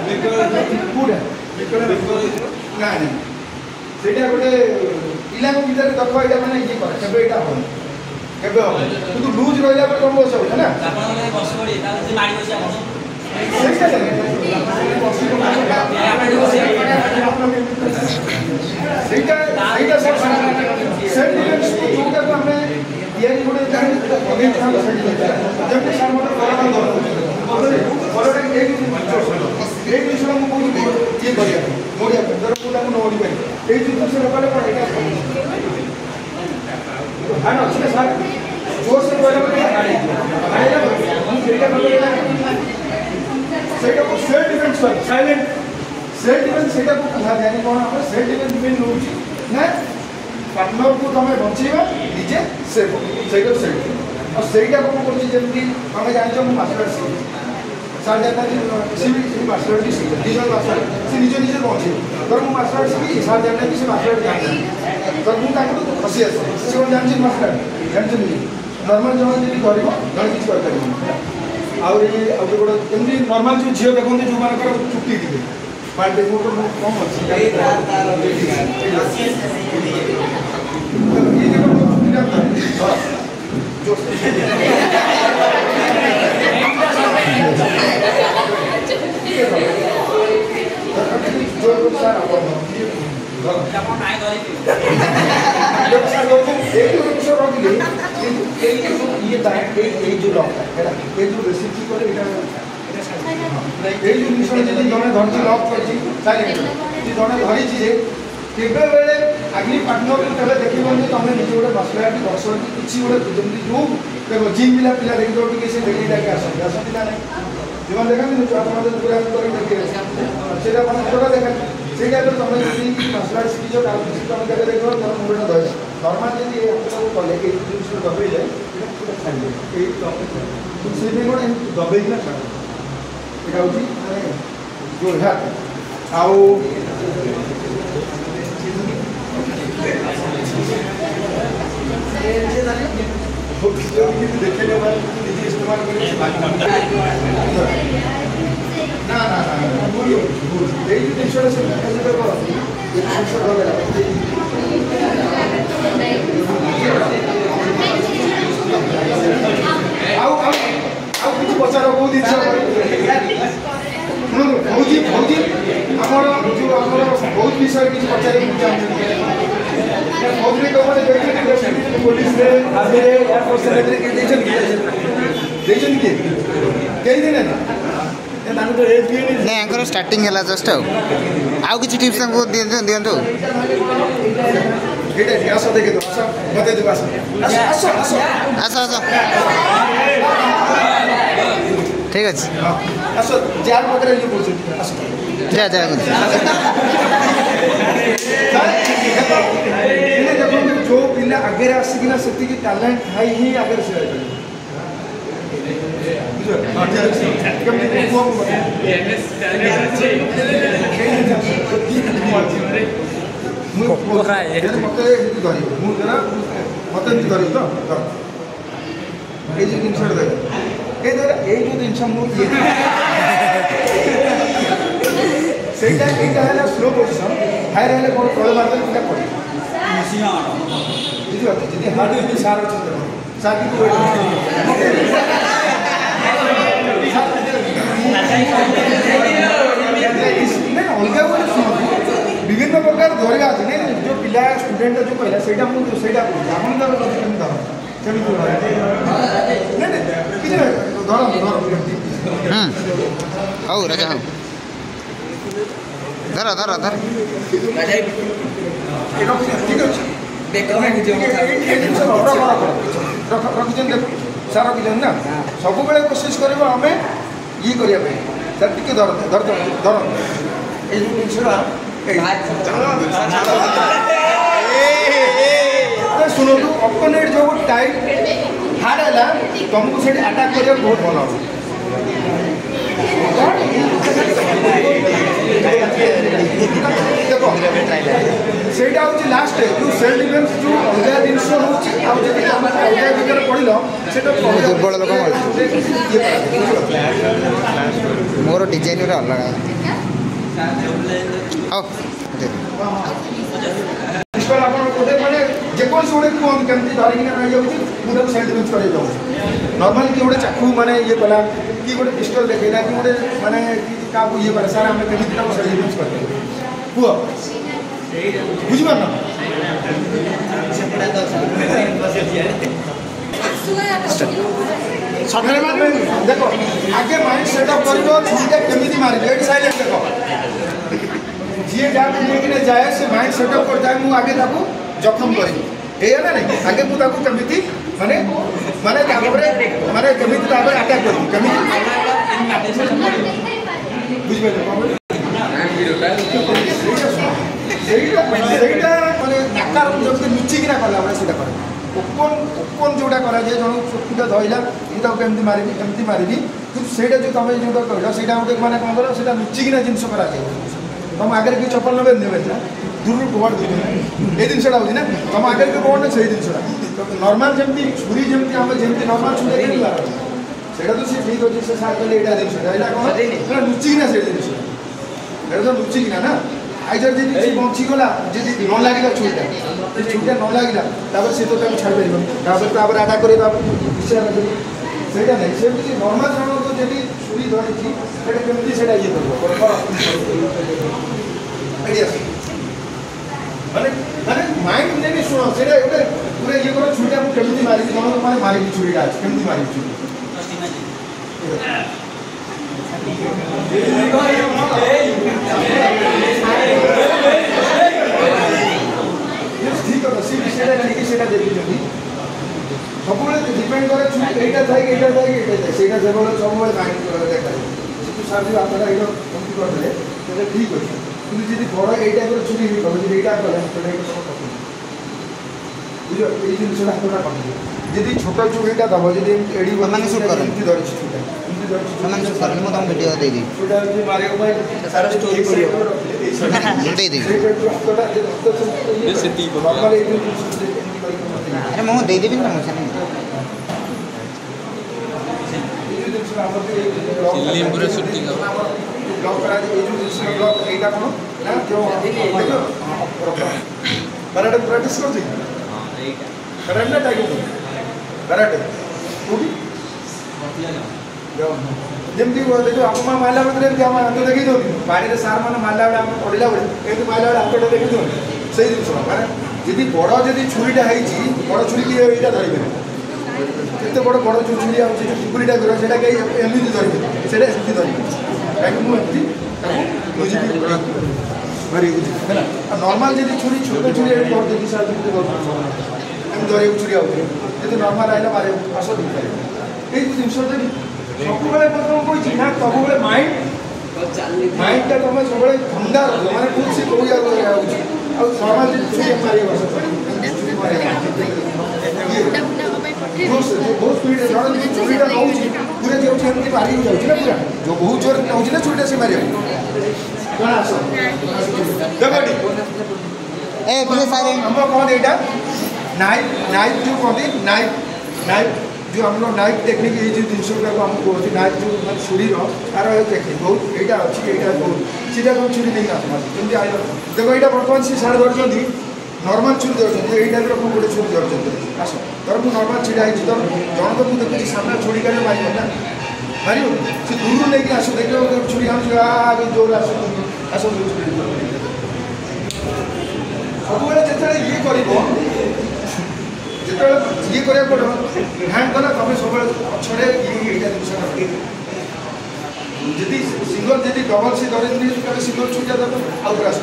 ना ସେଇଟା ଗୋଟେ ପିଲାଙ୍କ ଭିତରେ ଦେଖ ଏଇଟା ମାନେ ଇଏ କରେ କେବେ ଏଇଟା ହବନି କେବେ ହବ କିନ୍ତୁ ଲୁଜ୍ ରହିଲା ପରେ ତମ ବସ ହଉଛି ନା ସେଇଟା ଯୋଉଟାକୁ ଆମେ ତିଆରି ଗୋଟେ ଯେମିତି ସାର୍ ମତେ এই জিনিসটা ମୁଁ କହୁଛି ଇଏ କରିବା ପାଇଁ ମୋଡ଼ିବା ପାଇଁ ଧର ମୁଁ ତାକୁ ନୋଡ଼ି ପାରିବି ଏଇ ଜିନିଷ ସେ କଲେ କ'ଣ ଏଇଟା ଅଛି ନା ସାର୍ ଜୋରସେ କହିଲା ପରେ ସେଇଟାକୁ ସେଲ୍ଫ ଡିଫେନ୍ସ କରି ସାଇଲେଣ୍ଟ ସେଲ୍ଫ ଡିଫେନ୍ସ ସେଇଟାକୁ କୁହାଯାଏ କ'ଣ ଆମର ସେଲ୍ଫ ଡିଫେନ୍ସ ମେନ୍ ହେଉଛି ନା ପାର୍ଟନରକୁ ତମେ ବଞ୍ଚେଇବା ନିଜେ ସେଫ୍ ସେଇଟାକୁ ସେଲ୍ଫ ଆଉ ସେଇଟାକୁ ମୁଁ କରୁଛି ଯେମିତି ତମେ ଜାଣିଛ ମୁଁ ମାର୍ଶାଲ ଆର୍ଟ ଶିଖିଛି सार जाता है मार्शल आर्ट सीखे डिजल मार्शल आर्ट से निजे निजे पहुँचे तर मुझे मार्शल आर्ट शिखी सार जानना कि मार्शल आर्ट जानना तर मुझे हसी आसे से कौन जानते मार्शल आर्ट जानते नर्माल जन जी कर जन किसी कर गोटे एमती नर्माल जो झील देखते जो मान चुटी थे पार्टी कम अच्छी केवे बेले आगली पार्टनर को केवे देखिबन तुम निजे गोटे मार्शल आर्ट वर्ष किसी गोटे जमी जो देखो जिम पिला पिला देखी दो कि से देखी डाके आसती ना जो देखा पूरा देखिए से देखा से तुम जी मार्शल आर्ट शिखी तुम देख देख तुम मुंडा धर नर्माल जी कले जिन दबे जाए से दबेना छाड़ यहाँ हूँ जो आउ देखे इस्तेमाल ना ना पचार कौ जिन भौजी भौजी आमर जो बहुत विषय किसी पचार पुलिस नहीं स्टार्टिंग है जस्ट आउ किसी टिप्स दिंतु आस आस ठीक अच्छे जा जा जो पिला आगे आसिकिना से टैलेंट हाई ही आगे से स्लो पोजिशन हायर है कौन तले मारते पड़े बुझे हार्ड सार अच्छे सार की अलग विभिन्न प्रकार धरवा अच्छे जो पिला स्टूडेंट जो कहला से आप हौ राजा हौ धर धर धर ठीक अच्छे रखिए सार रखिए ना सब बेले कोशिश कर आम ये करने सर टी धर धर धर ये जिनसा शुणु अपोनेट जो टाइट हार्ड है तुमको से अटैक कर बहुत भल देख से लास्ट जो सेल्फ डिफेन्स जो अलग जिन पड़ल से दुर्बल लोक मोर डिजाइन रे अलग आओ पिस्तल आपण कोटे माने जे कोन सोडे कोन केमती धरि ना रहि जाउची मुदा साइड यूज करै जाउ नॉर्मल कि गोटे चाकू माने ये कला कि गोटे पिस्तल देखेला कि गोटे माने का ये करे सारा हम केमती का साइड यूज करते हुआ बुझ पाना सफरे में देखो आगे माइंड सेटअप करियो छुटे केमिति मारि एट साइलेंट देखो जे जा लेकिन जाए से माइंड सेटअप कर जाए मु आगे ताको जखम करी ए ना नहीं आगे मु ताको केमिति माने माने तापरे माने केमिति तापरे अटैक करी केमिति बुझ पाइले ସେଇଟା ମାନେ ନାକାର ଯଦି ଲୁଚିକିନା କଲା ବେଳେ ସେଇଟା କରେ ଓପନ ଯୋଉଟା କରାଯାଏ ଜଣ ଚୋଟିଟା ଧଇଲା ମୁଁ ତାକୁ କେମିତି ମାରିବି କିନ୍ତୁ ସେଇଟା ଯେଉଁ ତମେ ଯେଉଁଟା କହିଲ ସେଇଟା ଗୋଟେ ମାନେ କ'ଣ କର ସେଇଟା ଲୁଚିକିନା ଜିନିଷ କରାଯାଏ ତମ ଆଗରେ କି ଚପଲ ନେବେ ନା ଦୂରରୁ କୋବାଟ ଦେଉଛନ୍ତି ଏଇ ଜିନିଷଟା ହେଉଛି ନା ତମ ଆଗରେ କି କୋବାଟ ସେଇ ଜିନିଷଟା ନର୍ମାଲ ଯେମିତି ଛୁରୀ ଯେମିତି ଆମେ ଯେମିତି ନର୍ମାଲ ଛୁରୀ ଖେଳିବା ସେଇଟା ତ ସେ ଠିକ୍ ଅଛି ସେ ସାର୍ କହିଲେ ଏଇଟା ଜିନିଷଟା ଏଇଟା କ'ଣ ସେଇଟା ଲୁଚିକିନା ସେଇ ଜିନିଷଟା ଏଇଟା ତ ଲୁଚିକିନା ନା आइजर जी पहुँची गला जी न लगे छुईटा छुईटा न लगे से तो छाड़ पार अटैक कर सहीटा नहीं से नर्माल जन को जी छुरी धरी केमी से ये माने माने माइंड नहीं शुण से गोटे पूरा ये कर छुरीटा मुझे केमी मारि जन को मारि छुरीटा केमी मारि छुरी ठीक है सी विषय नहीं सेटा देखुछथि सब डिपेंड करे एटा थाई सेटा सब सब माइंड देखा तू सार जो आपरा एटा कम्प्लीट कर देले तो ठीक अछि কিন্তু যদি বড় এই টাইপের ছুরি হই কবে যদি এটা করেন সেটা একটু কত বুঝো এই জিনিসটা হাতটা কত যদি ছোট ছুরিটা দাও যদি এডি মানে শুট করেন কি ধরছি ছুরিটা ସେମାନେ ସବୁ କରେନି ମୁଁ ତମକୁ ଭିଡ଼ିଓ ଦେଇଦେବି सारा स्टोरी ଦେଇଦେବି ଆରେ ମୁଁ ଦେଇଦେବି ନା ମୁଁ ସେମିତି ପୁରା ସୁଟିଂ कराटे प्रैक्टिस करती कराटे ना टाइगर कराटे जमती देखो आप मारला बेले हाथ देखी दौर पानी सार मैंने मारला बेले आम पड़ा बेले एमती मारला बेले हाथटा देखी दौर से जिन माने जी बड़ जी छुरीटा बड़ छुरी कि यहाँ धरवे एत बड़ बड़ जो छुरी आुरी टाइप से एमती धरवे से धरवे कहीं मुझे भारी है नर्माल जी छुरी छोट छुरी करदेगी सार धर छुरी आगे नर्माल आईला मारे आस ये जिन सब कही ना सब माइंड माइंडटा तुम सब ठंडा रख मैंने खुद से कौ नर्माल छुरी मारे बहुत स्पीड छुरीटा नौ पूरा जो मारी जाऊँगी ना पूरा जो बहुत जोर नौ ना छुरीटा से मारे हम कहते यहाँ नाइफ नाइफ जो कहते नाइफ नाइफ जो हम लोग नाइफ टेक्निक ये जो जिन आमको कहते नाइफ जो छुरी तार टेक्निक बहुत यहाँ अच्छी यहाँ बहुत सीधा तुम छुरी नहीं आसमी देखो यहाँ बर्तमान सी सारे धरती नर्माल छुरी धरती ये टाइप गोटे छुरी धरती आस धर मुझे नर्माल छिड़ा है जन तो मुझे देखिए सामने छुरी का मार ना मार से दूर नहीं आस देख छुरी आगे जोर आस सब जो ये कर ये करा पड़ो हैंड कला तुम सब पछड़े ये जिन जी सिंगल जी डबल से धरे सिंगल छुटा देव आउ आस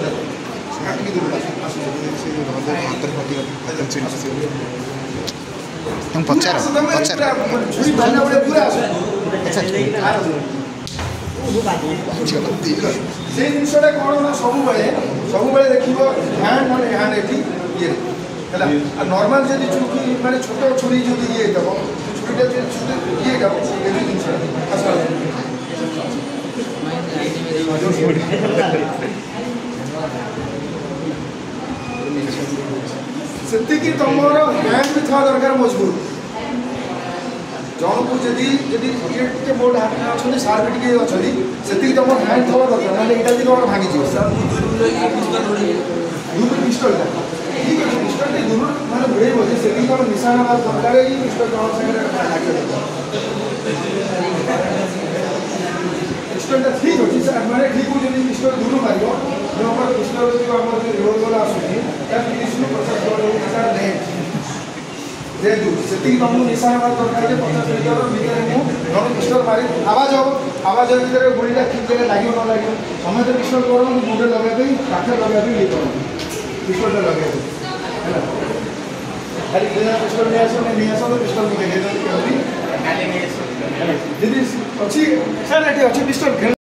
तुम पचार छुरी धरना बेले पूरा से जिनटा कौन ना सब देख हैंड मैंने हैंड ये नर्माल जब छुरी मैंने छोट छुरी जो ये छुरीटा ये से तुम हैंड भी था दरकार मजबूत जन को जदि जदि ये मोड हाथ में अच्छा सार भी टे अच्छा से तुम हैंड थवा दरकार ना यहाँ भी कौन भांगी दूर पिस्टल ठीक है पिस्टल दूर मैंने घोड़े से तुम निशाना दरकार पिस्टल पिस्टलटा ठीक अच्छे सर मैंने ठीक हो पिस्टल दूर मार जो आम पिस्टल जो आम रोड वाला आसूँ 30-50 रेंज जेहेतु से तुमको निशाना दरकार 50 मीटर भितर मुझे पिस्टल मारी आवाज भितर गोलीटा ठीक जगह लगे न लगे समस्त पिस्टल कर मुझे लगे पाखे लगे ये कर पिस्टलटा लगे खाली पिस्टल नहीं आस तो पिस्टल मुझे देखिए जी अच्छी सर ये अच्छी पिस्टल